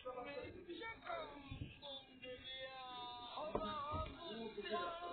没这个梦的了，好吧，不想。